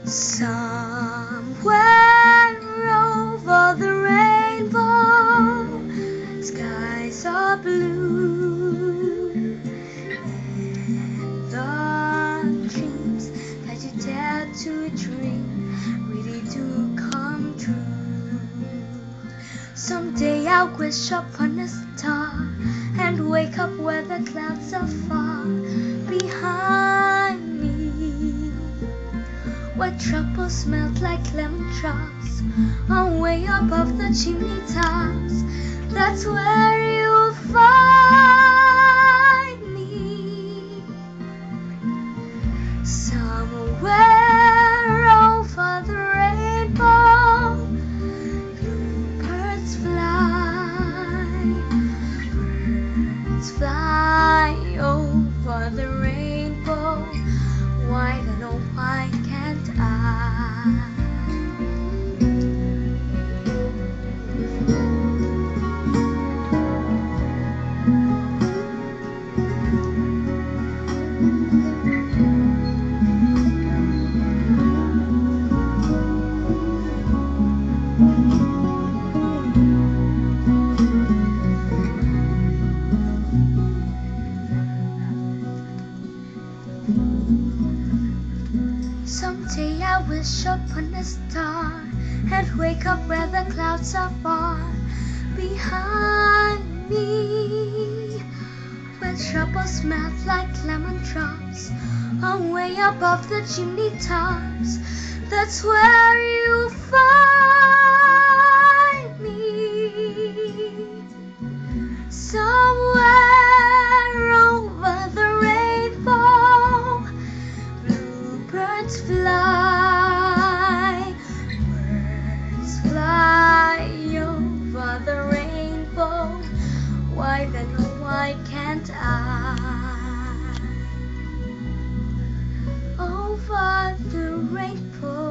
Somewhere over the rainbow, skies are blue, and the dreams that you dare to dream really do come true. Someday I'll wish upon a star and wake up where the clouds are far behind me, where troubles melt like lemon drops, away above the chimney tops. That's where you'll find me. Somewhere over the rainbow, bluebirds fly over the rainbow. Why then, oh why can't I? Someday I wish upon a star and wake up where the clouds are far behind me, where troubles melt like lemon drops, away above the chimney tops. That's where you'll find me. Somewhere over the rainbow, bluebirds fly, birds fly over the rainbow. Why then, oh why can't I? Over the rainbow.